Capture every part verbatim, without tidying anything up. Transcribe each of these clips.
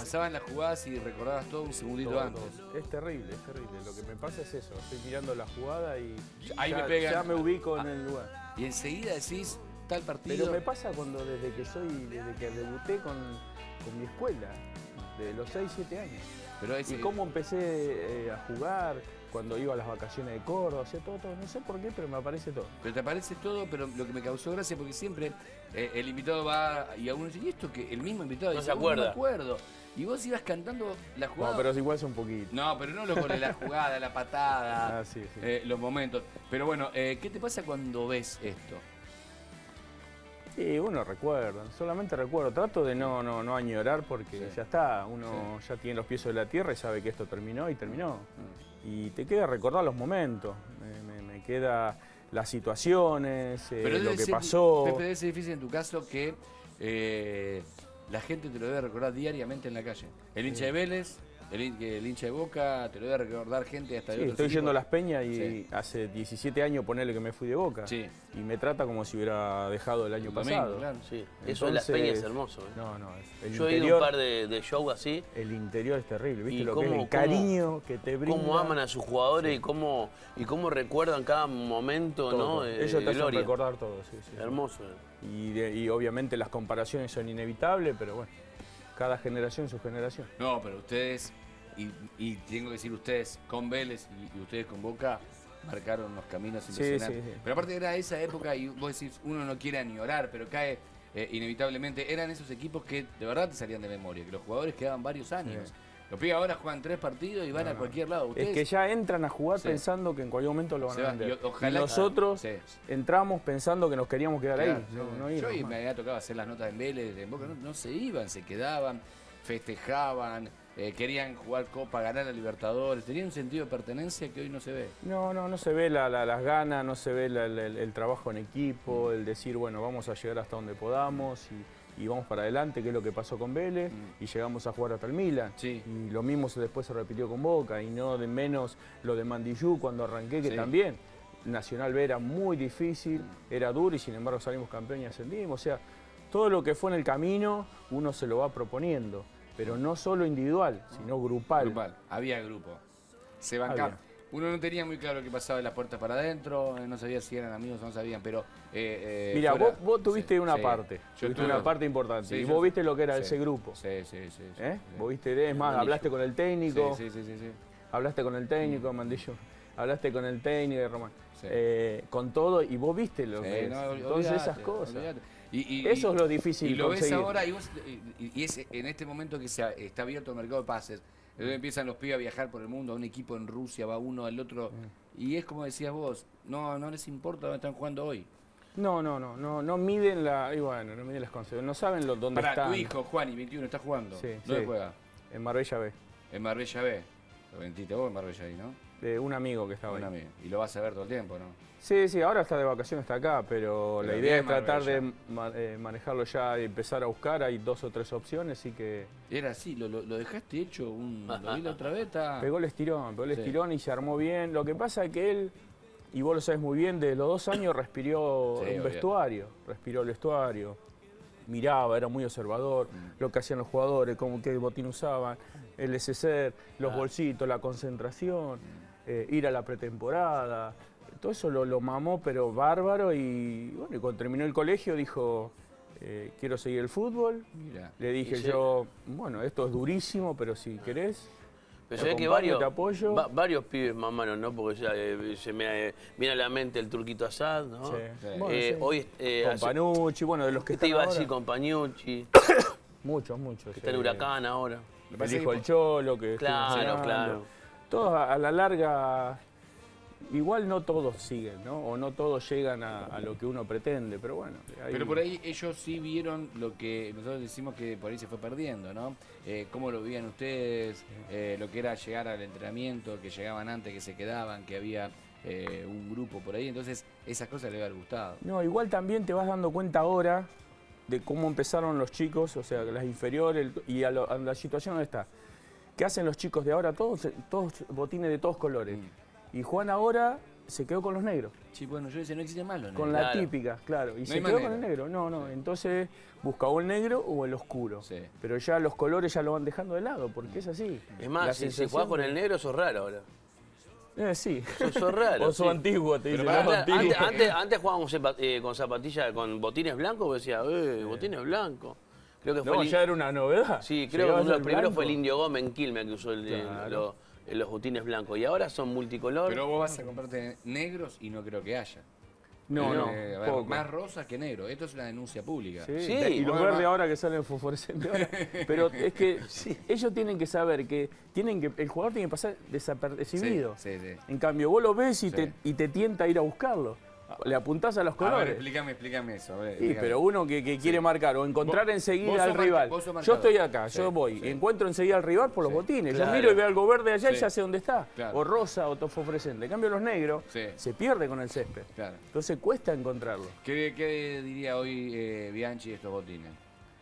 pasaban las jugadas y recordabas todo un segundito todo, antes. todo. Es terrible, es terrible. Lo que me pasa es eso. Estoy mirando la jugada y Ahí ya, me pegan. ya me ubico Ah, en el lugar. Y enseguida decís tal partido. Pero me pasa cuando desde que soy, desde que debuté con, con mi escuela, de los seis, siete años. Pero ese... Y cómo empecé eh, a jugar, cuando iba a las vacaciones de Córdoba, hacía todo, todo. No sé por qué, pero me aparece todo. Pero te aparece todo, pero lo que me causó gracia, porque siempre eh, el invitado va y a uno dice, ¿y esto que el mismo invitado No dice, se acuerda. no me acuerdo? Y vos ibas cantando la jugada. No, pero igual son un poquito. No, pero no lo con la jugada, la patada, Ah, sí, sí. eh, los momentos. Pero bueno, eh, ¿qué te pasa cuando ves esto? Sí, uno recuerda, solamente recuerdo. Trato de no, no, no añorar porque Sí. ya está. Uno Sí. ya tiene los pies sobre la tierra y sabe que esto terminó y terminó. Mm. Y te queda recordar los momentos. Me, me, me queda las situaciones, eh, Pero lo debe que ser, pasó. Pepe, debe ser difícil en tu caso que eh, la gente te lo debe recordar diariamente en la calle. El hincha de Vélez, el, hin- el hincha de Boca, te lo debe recordar gente hasta de Sí, otros estoy equipos. yendo a Las Peñas y Sí. hace diecisiete años ponele que me fui de Boca. Sí. Y me trata como si hubiera dejado el año El domingo, pasado. claro. Sí, eso de Las Entonces, Peñas es hermoso. ¿eh? No, no, es el Yo he ido a interior, un par de, de shows así. el interior es terrible, ¿viste? Y Lo cómo- que es el cómo- cariño que te brinda. Cómo aman a sus jugadores y cómo y cómo recuerdan cada momento, todo. ¿no? Eh, Ellos de te hacen gloria. recordar todo, sí, sí, sí. Hermoso. ¿eh? Y, de- y obviamente las comparaciones son inevitables, pero bueno, cada generación su generación. No, pero ustedes, y, y tengo que decir ustedes con Vélez y, y ustedes con Boca, marcaron los caminos Sí, impresionantes. sí, sí. Pero aparte era esa época y vos decís, uno no quiere añorar, pero cae eh, inevitablemente. Eran esos equipos que de verdad te salían de memoria, que los jugadores quedaban varios años. Sí. Los pibes ahora juegan tres partidos y van No, a no. cualquier lado. Ustedes Es que ya entran a jugar Sí. pensando que en cualquier momento lo van se a van, vender. y o- ojalá- Y nosotros Sí. entramos pensando que nos queríamos quedar Claro, ahí. sí. No, no Yo irnos y más. me había tocado hacer las notas en Vélez, en Boca, no, no se iban, se quedaban, festejaban, eh, querían jugar Copa, ganar a Libertadores, tenían un sentido de pertenencia que hoy no se ve. No, no, no se ve la- la- las ganas, no se ve la- la- el, el trabajo en equipo, el decir, bueno, vamos a llegar hasta donde podamos y, y vamos para adelante, que es lo que pasó con Vélez, Mm. y llegamos a jugar hasta el Milan. Sí. Y lo mismo se- después se repitió con Boca, y no de menos lo de Mandillú cuando arranqué, que Sí. también Nacional B era muy difícil, era duro, y sin embargo salimos campeón y ascendimos. O sea, todo lo que fue en el camino uno se lo va proponiendo, pero no solo individual, sino grupal. Grupal, había grupo. Se bancaba. Había. Uno no tenía muy claro qué pasaba de las puertas para adentro, eh, no sabía si eran amigos o no sabían, pero... eh, eh, Mira, fuera- vos, vos tuviste Sí, una sí. parte, Yo tuviste tuve- una parte importante, Sí, y yo- vos viste lo que era sí. ese grupo. Sí, sí, sí. sí, ¿Eh? sí. Vos viste, es más, Mandillo. hablaste con el técnico, Sí, sí, sí, sí, sí. hablaste con el técnico, Mandillo, hablaste con el técnico de Román, Sí. eh, con todo, y vos viste lo Sí, que es. no, Entonces olvidate, esas cosas. olvidate. Y, y- Eso y- es lo difícil Y lo ves conseguir. ahora y, vos- y- y es en este momento que se ha- está abierto el mercado de pases. Donde empiezan los pibes a viajar por el mundo, a un equipo en Rusia, va uno al otro. Y es como decías vos, no, no les importa dónde están jugando hoy. No, no, no, no, no miden la, y bueno, no miden las consecuencias, no saben lo, dónde Para están. tu hijo, Juan, y veintiuno, está jugando. Sí, ¿Dónde sí. juega? En Marbella B, En Marbella B. Lo vendiste vos en Marbella ahí, ¿no? de un amigo que estaba Un ahí. amigo. Y lo vas a ver todo el tiempo, ¿no? Sí, sí, ahora está de vacaciones, está acá, pero, Pero la idea bien es tratar de Marbella. ma- eh, manejarlo ya y empezar a buscar. Hay dos o tres opciones, así que Era así, lo, lo, lo dejaste hecho, un, lo vi la otra vez, está... pegó el estirón, pegó el Sí. estirón y se armó bien. Lo que pasa es que él, y vos lo sabes muy bien, de los dos años respiró Sí, un obvio. vestuario, respiró el vestuario, miraba, era muy observador, Mm. lo que hacían los jugadores, cómo qué botín usaban, el neceser, los Ah. bolsitos, la concentración, eh, ir a la pretemporada. Todo eso lo, lo mamó, pero bárbaro. Y bueno, y cuando terminó el colegio dijo, eh, quiero seguir el fútbol. Mira. Le dije Y sí. yo, bueno, esto es durísimo, pero si querés, Pero te sabés que acompaño, varios, te apoyo. va- varios pibes mamaron, ¿no? Porque ya eh, se me eh, viene a la mente el Turquito Asad, ¿no? Sí. Sí. Bueno, Eh, sí. Hoy eh, con hace- Panucci, bueno, de los que te están iba a ahora, decir con Pañucci, muchos, muchos. que está en eh, Huracán ahora. Lo que El pasa es hijo que- del Cholo, que estuvo Claro, enseñando. claro. Todos a, a la larga, igual no todos siguen, ¿no? O no todos llegan a, a lo que uno pretende, pero bueno. hay- Pero por ahí ellos sí vieron lo que nosotros decimos que por ahí se fue perdiendo, ¿no? Eh, cómo lo veían ustedes, eh, lo que era llegar al entrenamiento, que llegaban antes, que se quedaban, que había eh, un grupo por ahí. Entonces, esas cosas les haber gustado. No, igual también te vas dando cuenta ahora de cómo empezaron los chicos, o sea, las inferiores, el- y a, lo- a la situación donde está. ¿Qué hacen los chicos de ahora? Todos, todos botines de todos colores. Mm. Y Juan ahora se quedó con los negros. Sí, bueno, yo decía, no existe más los negros. Con la Claro. típica, claro. Y No se hay más quedó con negro. el negro. No, no. Entonces busca o el negro o el oscuro. Sí. Pero ya los colores ya lo van dejando de lado, porque es así. Es más, La si, si sensación jugás con de- el negro, sos raro ahora. Eh, sí. Sos, sos raro. O sos sí. antiguo, te Pero dicen. pará, "No, Antes, antiguo". antes, antes, antes jugábamos sepa- eh, con zapatillas, con botines blancos, vos decías, eh, botines blancos. Creo que fue No, el- ya era una novedad. Sí, creo Llegabas que uno de al los primeros fue el blanco. Indio Gómez en Quilmes que usó el, el- Claro. los, los botines blancos. Y ahora son multicolor. Pero vos vas a comprarte negros y no creo que haya. No, no, Eh, a ver, poco. más rosas que negro. Esto es una denuncia pública. Sí, Sí, y los bueno, verdes va- ahora que salen fosforescentes ahora. Pero es que ellos tienen que saber que tienen que el jugador tiene que pasar desapercibido. Sí, sí, sí. En cambio, vos lo ves y, Sí. te, y te tienta a ir a buscarlo. Le apuntás a los A ver, colores. explícame, explícame eso. a ver, Sí, explícame. pero uno que, que quiere marcar o encontrar Vos- enseguida vos al sos marca- rival. vos sos Yo marcador. estoy acá, Sí, yo voy, sí. encuentro enseguida al rival por los Sí, botines. claro. Yo miro y veo algo verde allá y Sí. ya sé dónde está. Claro. O rosa o fosforescente. En cambio, los negros Sí. se pierde con el césped. Claro. Entonces cuesta encontrarlo. ¿Qué, qué diría hoy eh, Bianchi de estos botines?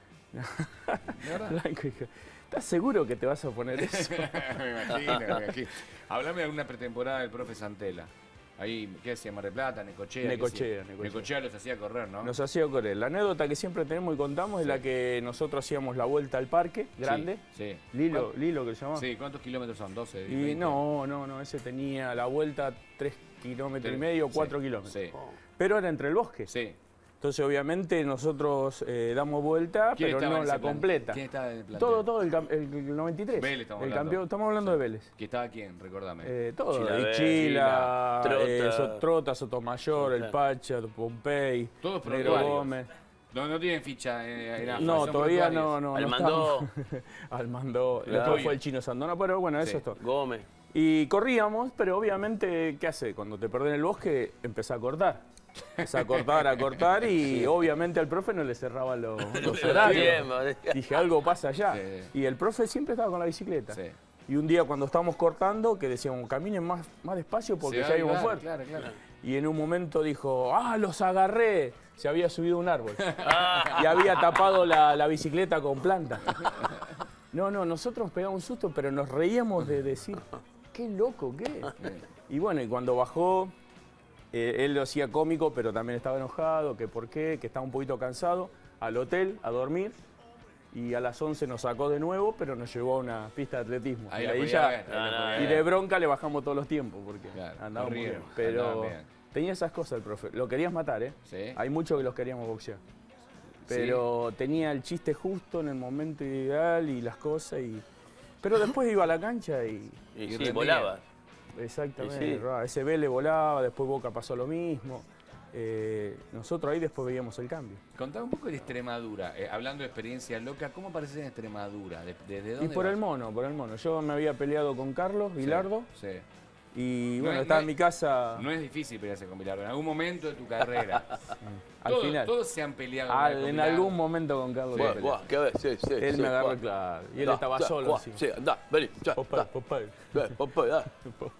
¿De verdad? Blanco, hijo. ¿Estás seguro que te vas a poner eso? me imagino, me imagino. Hablame de alguna pretemporada del profe Santela. Ahí, ¿qué hacía? Mar del Plata, Necochea. ¿qué Necochea, hacía? Necochea. Necochea los hacía correr, ¿no? Nos hacía correr. La anécdota que siempre tenemos y contamos es la que nosotros hacíamos la vuelta al parque, grande. Sí. sí. Lilo, Lilo que se llamaba. Sí, ¿cuántos kilómetros son? ¿doce? Y veinte? no, no, no, ese tenía la vuelta tres kilómetros y Tres. medio, Sí, cuatro kilómetros. Sí. Pero era entre el bosque. Sí. Entonces, obviamente, nosotros eh, damos vuelta, ¿Quién pero estaba no en la ese plan- completa. ¿Quién estaba en el plantel? Todo, todo, el, cam- el- el noventa y tres. Vélez estamos el hablando. campeón, estamos hablando de Vélez. ¿Que estaba quién? Recordame. Eh, todo, Chilaver, Ichila, Trota. eh, Sotrota, Sotomayor, el Claro. Pacha, Pompey, Todos Negro propietarios. Gómez. No, no tienen ficha eh, en AFA, No, son todavía portuarios. no, no. no Almandó. estamos. Almandó. Claro. Después fue el Chino Sandona, pero bueno, eso Sí. es todo. Gómez. Y corríamos, pero obviamente, ¿qué hace? Cuando te perdés en el bosque, empezás a cortar. Empezás a cortar, a cortar y obviamente al profe no le cerraba los, los horarios. Bien, Dije, algo pasa allá. Sí. Y el profe siempre estaba con la bicicleta. Sí. Y un día cuando estábamos cortando, que decíamos, caminen más, más despacio porque Se va ya a íbamos avivar, fuerte. Claro, claro. Y en un momento dijo, ¡ah, los agarré! Se había subido a un árbol. Y había tapado la, la bicicleta con planta. No, no, nosotros nos pegamos un susto, pero nos reíamos de decir, ¡qué loco, qué! Y bueno, y cuando bajó, eh, él lo hacía cómico, pero también estaba enojado, que por qué, que estaba un poquito cansado, al hotel, a dormir. Y a las once nos sacó de nuevo, pero nos llevó a una pista de atletismo. Ahí y lo ahí podía ya, ver, ahí lo podía y ver. de bronca le bajamos todos los tiempos, porque Claro, andaba muy corrieron, bien. Pero andaban bien. tenía esas cosas el profe. Lo querías matar, ¿eh? Sí. Hay muchos que los queríamos boxear. Pero tenía el chiste justo en el momento ideal y las cosas. Y... Pero después iba a la cancha y... Y Y sí, rendía. volaba. Exactamente. Y sí. ra- ese Vélez volaba, después Boca pasó lo mismo. Eh, nosotros ahí después veíamos el cambio. Contame un poco de Extremadura, eh, hablando de experiencia loca, ¿cómo apareces en Extremadura? ¿De- ¿Desde dónde Y por vas? el mono, por el mono. Yo me había peleado con Carlos Sí, Vilardo Sí. y No bueno, es- estaba no en mi es- casa No es difícil pelearse con Bilardo, en algún momento de tu carrera. al todos, final. todos se han peleado Al- con en Bilardo. algún momento con Carlos. Sí. me Buah, peleé. buah, qué ves, sí, sí. Él sí, me agarró, buah. claro. Y él Da, estaba da, solo buah, encima. Sí, anda, vení, ya, Popeye, da. Popeye. Ve, Popeye, da.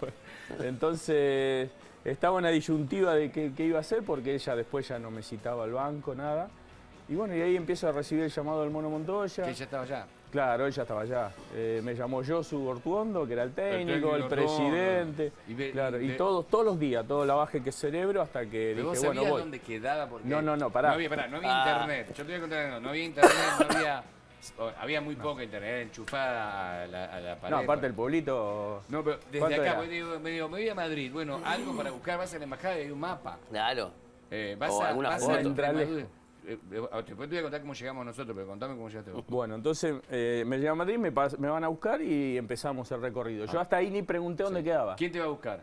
Entonces estaba en la disyuntiva de qué, qué iba a hacer porque ella después ya no me citaba al banco, nada. Y bueno, y ahí empiezo a recibir el llamado del Mono Montoya. Que ya estaba allá. Claro, él ya estaba allá. Eh, me llamó Josu Ortuondo, que era el técnico, el, técnico presidente. Ortuondo. Y ve- claro, y y ve- todos, todos los días, todo lavaje que cerebro hasta que Pero vos dije, bueno, sabías voy. dónde quedaba porque No, no, no, pará. No había, pará, no había Ah. internet. Yo te voy a contar, no, no había internet, no había o- había muy poca internet, era enchufada a la, a la pared. No, aparte el pueblito. No, pero desde ¿Cuánto acá, era? pues, digo, me digo, me voy a Madrid. Bueno, algo para buscar, vas a la embajada y hay un mapa. Claro. Eh, vas O a, alguna vas foto. a Extremadura. Entrale. Eh, eh, Después te voy a contar cómo llegamos nosotros, pero contame cómo llegaste vos. Bueno, entonces eh, me llevan a Madrid, me, pas- me van a buscar y empezamos el recorrido. Yo hasta ahí ni pregunté dónde quedaba. ¿Quién te va a buscar?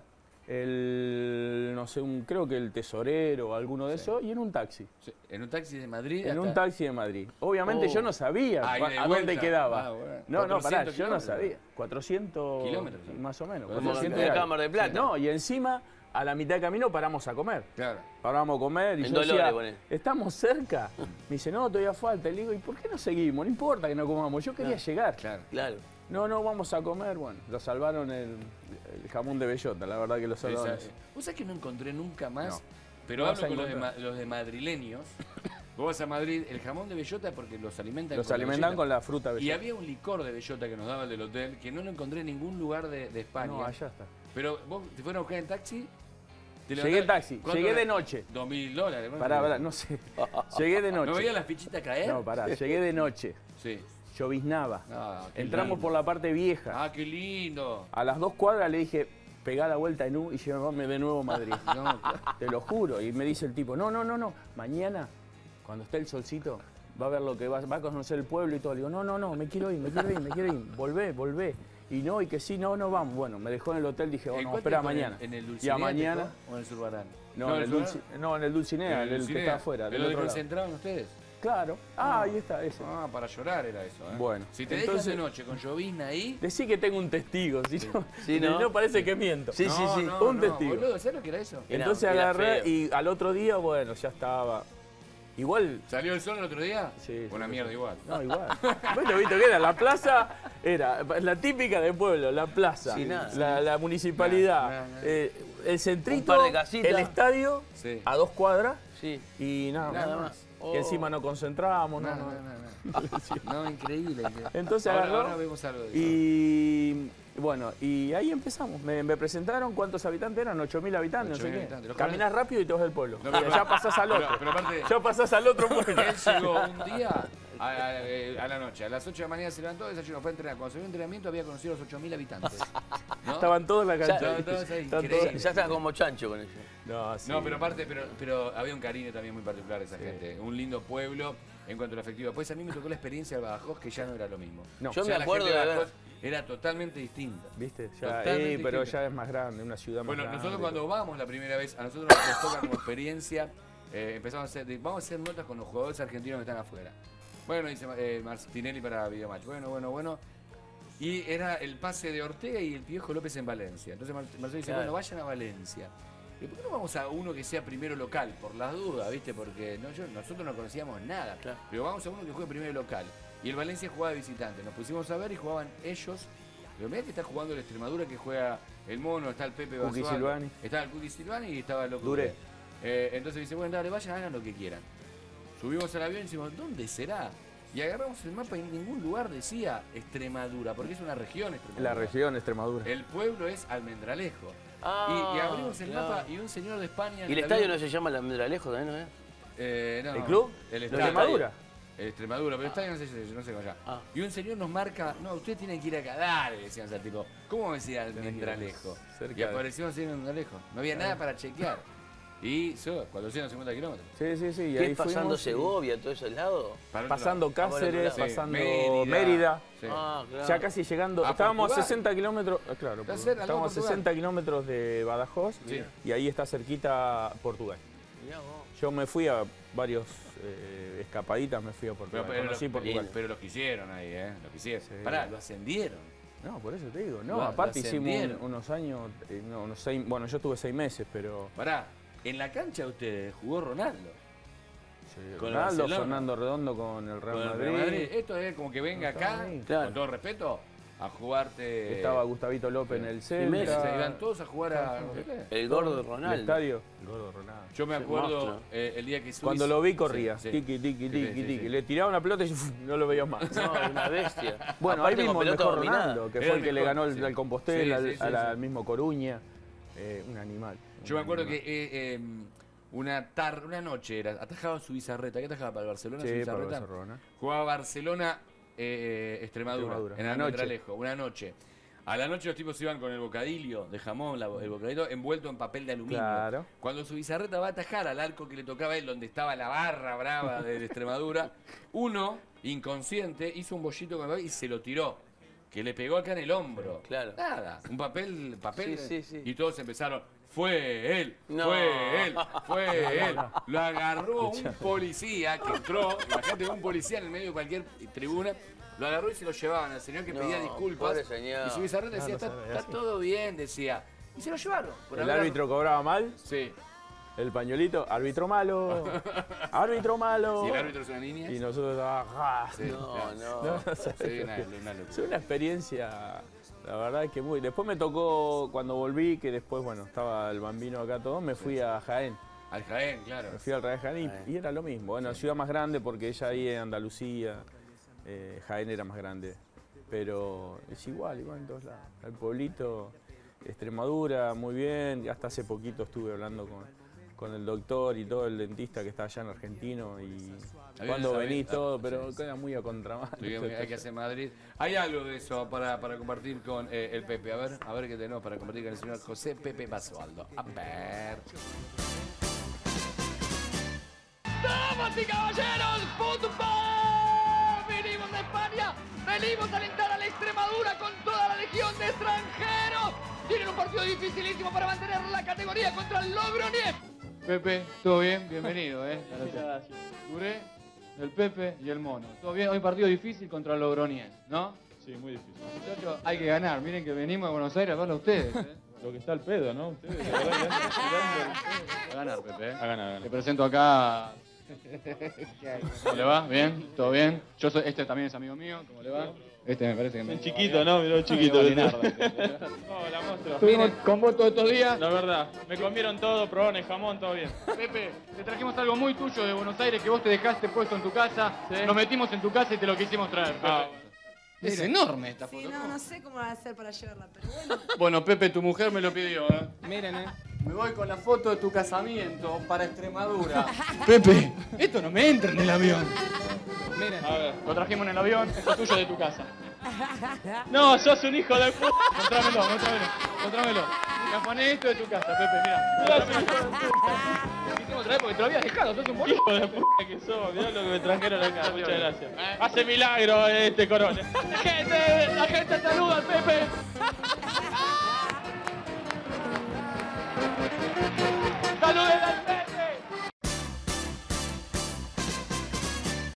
El, no sé, un, creo que el tesorero o alguno de esos, y en un taxi. Sí, ¿En un taxi de Madrid? En hasta- un taxi de Madrid. Obviamente Oh. yo no sabía Ah, y cua- de a dónde vuelta. quedaba. Ah, bueno. No, no, pará, cuatrocientos yo no kilómetros. sabía. cuatrocientos Kilómetros, sí. más o menos. Como cuatrocientos de y algo. Cámara de Plata. No, y encima, a la mitad de camino paramos a comer. Claro. Paramos a comer y En yo Dolores, decía, poné. ¿estamos cerca? Me dice, no, todavía falta. Y le digo, ¿y por qué no seguimos? No importa que no comamos, yo quería llegar. Claro. Claro. No, no, vamos a comer. Bueno, lo salvaron el, el jamón de bellota, la verdad que lo salvaron. Esa- Vos sabés que no encontré nunca más, No. pero No vas hablo a con los de, encontrar. ma- los de madrileños. Vos vas a Madrid, el jamón de bellota porque los alimentan Los con la alimentan bellota. con la fruta Y bellota. había un licor de bellota que nos daba el del hotel que no lo encontré en ningún lugar de, de España. No, allá está. Pero vos te fueron a buscar en taxi Te Llegué en taxi, ¿Cuánto llegué era? de noche. Dos mil dólares. ¿no? Pará, pará, no sé. Llegué de noche. ¿No veías las fichitas caer? No, pará, llegué de noche. Sí. Lloviznaba. Ah, qué Entramos lindo. por la parte vieja. Ah, qué lindo. A las dos cuadras le dije, pegá la vuelta en U y llévame de nuevo a Madrid. No, Te lo juro. Y me dice el tipo, no, no, no, no. Mañana, cuando esté el solcito, va a ver lo que va, va a conocer el pueblo y todo. Le digo, no, no, no, me quiero ir, me quiero ir, me quiero ir. Volvé, volvé. Y no, y que sí, no, no vamos. Bueno, me dejó en el hotel, dije, ¿En bueno, cuál espera te fue? mañana. ¿En el y Dulcinea a te mañana. fue? ¿O en el Zurbarán? No, en el, Dulci, no, en el Dulcinea, en el, que Dulcinea? está afuera. ¿En Del lo de otro lado. concentraban ustedes? Claro. Ah, ahí está, ese. Ah, para llorar era eso, ¿eh? Bueno, Si te entonces- dejas de noche con llovizna ahí... Decí que tengo un testigo, si no, Sí, ¿no? no parece que miento. Sí, sí, sí. no, un no, testigo. boludo, ¿sabes lo que era eso? Era- Entonces era agarré feo. y al otro día, bueno, ya estaba. Igual. ¿Salió el sol el otro día? Sí, Una sí, mierda sí. igual. No, igual. Bueno, viste que era la plaza, era la típica del pueblo, la plaza, Sí, nada. la, la municipalidad, Nada, nada. eh, el centrito, Un par de casitas. el estadio, Sí. a dos cuadras Sí. y nada, Nada más. más. Que encima no concentrábamos, No, no, no, no. no, no. No, increíble. increíble. Entonces ahora, agarró ahora vemos algo de eso. y bueno, y ahí empezamos. Me, me presentaron, ¿cuántos habitantes eran? ocho mil habitantes, no ocho sé mil qué. habitantes. Los Caminás rápido y te vas del pueblo. No, pero- Y ya pasás al pero- otro. pero aparte- Ya pasás al otro pueblo. Él llegó un día a, a- eh, a la noche, a las ocho de la mañana se levantó, desayunó, fue a entrenar. Cuando se vio entrenamiento había conocido a los ocho mil habitantes. ¿no? Estaban todos en la cancha. estaban todos ahí, Estaban increíble. todos- Ya estaba como chancho con eso. No, sí. No, pero aparte, pero, pero había un cariño también muy particular de esa gente. Un lindo pueblo en cuanto a lo afectivo. Después a mí me tocó la experiencia del Badajoz que ya no era lo mismo. No. Yo O sea, me la acuerdo gente de Badajoz ver. era totalmente distinta. ¿Viste? Ya, Totalmente eh, pero distinta. ya es más grande, una ciudad más Bueno, grande. nosotros cuando vamos la primera vez, a nosotros nos toca como experiencia, eh, empezamos a hacer, de- vamos a hacer notas con los jugadores argentinos que están afuera. Bueno, dice eh, Martinelli para Videomatch. Bueno, bueno, bueno. Y era el pase de Ortega y el Piojo López en Valencia. Entonces Mar- Marcelo dice, Claro. bueno, vayan a Valencia. ¿Y por qué no vamos a uno que sea primero local? Por las dudas, ¿viste? Porque no, yo- nosotros no conocíamos nada. Claro. Pero vamos a uno que juegue primero local. Y el Valencia jugaba de visitante. Nos pusimos a ver y jugaban ellos. Pero mirá que está jugando el Extremadura, que juega el Mono, está el Pepe Cookie Basualdo, Silvani. estaba el Cookie Silvani y estaba el loco. Duré. Duré. Eh, entonces dice, bueno, dale, vayan, hagan lo que quieran. Subimos al avión y decimos, ¿dónde será? Y agarramos el mapa y en ningún lugar decía Extremadura, porque es una región Extremadura. La región Extremadura. El pueblo es Almendralejo. Ah, y, y abrimos el claro. mapa y un señor de España... en ¿Y el el estadio avión- no se llama la Almendralejo también, no es? Eh, no, ¿El club? El ¿La estadio. Extremadura? El Extremadura, pero el estadio no sé, no sé cómo se llama. Ah. Y un señor nos marca, no, ustedes tienen que ir acá, dale, decían, o sea, tipo, ¿cómo me decía Almendralejo? cerca Y de- aparecimos así en Almendralejo. No había nada para chequear. Y so, cuatrocientos cincuenta kilómetros. Sí, sí, sí. Y ¿Qué ahí es pasando fuimos y- Segovia, todo ese lado? Para otro Pasando lado. Cáceres, Sí, pasando Mérida. Mérida. Sí. Ah, claro. Ya casi llegando. A Estábamos a Portugal. sesenta kilómetros. eh, Claro, Está Portugal. cerca, al lado estábamos a de Portugal. sesenta kilómetros de Badajoz Sí. y ahí está cerquita Portugal. Mirá vos. Yo me fui a varios eh, escapaditas, me fui a Pero, Portugal. pero, Conocí los, Portugal. pero los quisieron ahí, ¿eh? Lo quisieron. Sí. Pará, lo ascendieron. No, por eso te digo. No, Lo- aparte lo hicimos ascendieron. un- unos años, eh, no, unos seis, bueno, yo estuve seis meses, pero Pará, en la cancha de ustedes jugó Ronaldo. sí, Con el Ronaldo, Barcelona. Fernando Redondo con el Real Con el Madrid. Real Madrid. Esto es como que venga Estaba acá, ahí. Claro. con todo respeto, a jugarte. Estaba Gustavito López en el Messi, Celta. Se iban todos a jugar a. El gordo El Ronaldo. estadio. El gordo Ronaldo. Yo me Sí, acuerdo monstruo. eh, el día que subí. Cuando lo vi corría. Sí, sí. Tiki, tiki, Sí, tiki, sí, sí, tiki. sí. Le tiraba una pelota y ¡fum! No lo veía más. No, una bestia. Bueno, Aparte ahí con mismo el pelota mejor dominada. Ronaldo, que Era fue el el que le mejor, ganó sí. el, al Compostela, Sí, sí, al, sí, a la- sí. al mismo Coruña. Eh, un animal. Yo me un acuerdo animal. que eh, eh, una tarde, una noche era, atajaba su bizarreta. ¿Qué atajaba para el Barcelona? Sí, su para bizarreta. Barcelona. Jugaba Barcelona, eh, Extremadura, Extremadura. en Una el noche. Almendralejo, una noche. A la noche los tipos iban con el bocadillo de jamón, la- el bocadillo envuelto en papel de aluminio. Claro. Cuando su bizarreta va a atajar al arco que le tocaba a él, donde estaba la barra brava de Extremadura, uno, inconsciente, hizo un bollito con el papel y se lo tiró. Que le pegó acá en el hombro. Claro. Nada, un papel, papel. Sí, sí, sí. Y todos empezaron, fue él, No. fue él, fue él. Lo agarró un policía que entró, imagínate un policía en el medio de cualquier tribuna, lo agarró y se lo llevaban al señor que No, pedía disculpas. pobre señor. Y su bizarreta decía, Ah, no está, sabe, está así. todo bien, decía. Y se lo llevaron. por El haber- árbitro cobraba mal, Sí. el pañuelito, árbitro malo, árbitro malo. Y el árbitro es una niña. Y nosotros, ah, Sí, No, claro. no. No, no sé. Sí, una, una locura. Es una experiencia, la verdad que muy. Después me tocó, cuando volví, que después, bueno, estaba el bambino acá todo, me fui a Jaén. Al Jaén, claro. Me fui al Real Jaén y, y era lo mismo. Bueno, ciudad más grande porque ella ahí en Andalucía, eh, Jaén era más grande. Pero es igual, igual en todos lados. El pueblito. Extremadura, muy bien. Y hasta hace poquito estuve hablando con, con el doctor y todo el dentista que está allá en Argentino. Y cuando venís todo, pero queda muy a contramano. Hay que hacer Madrid. Hay algo de eso para, para compartir con eh, el Pepe. A ver, a ver qué tenemos para compartir con el señor José Pepe Basualdo. A ver. ¡Damas y caballeros! ¡Fútbol! Venimos de España, venimos a alentar a la Extremadura con toda la legión de extranjeros. Tienen un partido dificilísimo para mantener la categoría contra el Logroñés. Pepe, ¿todo bien? Bienvenido, ¿eh? Gracias. Duré, el Pepe y el Mono. ¿Todo bien? Hoy partido difícil contra el Logroñés, ¿no? Sí, muy difícil. Muchachos, hay que ganar. Miren que venimos de Buenos Aires a verlo a ustedes, ¿eh? Lo que está al pedo, ¿no? Ustedes, la verdad que andan tirando. A ganar, Pepe. A ganar, a ganar. Te presento acá. ¿Cómo le va? ¿Bien? ¿Todo bien? Yo soy, este también es amigo mío. ¿Cómo le va? Este me parece que me... Un chiquito, ¿no? Mirá, un chiquito. No, Hola, monstruo. Estuvimos con vos todos estos días. La verdad, me comieron todo, probaron el jamón, todo bien. Pepe, te trajimos algo muy tuyo de Buenos Aires que vos te dejaste puesto en tu casa. Sí. Lo metimos en tu casa y te lo quisimos traer, Pepe. Ah, Es enorme esta Sí, foto. no, no sé cómo va a hacer para llevarla, pero bueno. Bueno, Pepe, tu mujer me lo pidió, ¿eh? Miren, eh. Me voy con la foto de tu casamiento para Extremadura. Pepe, esto no me entra en el avión. Miren. a ver. Lo trajimos en el avión, esto es tuyo de tu casa. No, sos un hijo de puta. Mostrámelo, mostrámelo, mostrámelo. Me afané esto de tu casa, Pepe, mira. Lo quisimos traer porque te lo habías dejado, sos un boludo. Hijo de puta que sos, mirá lo que me trajeron acá. Muchas gracias. Hace milagro este corona. Gente, la gente saluda.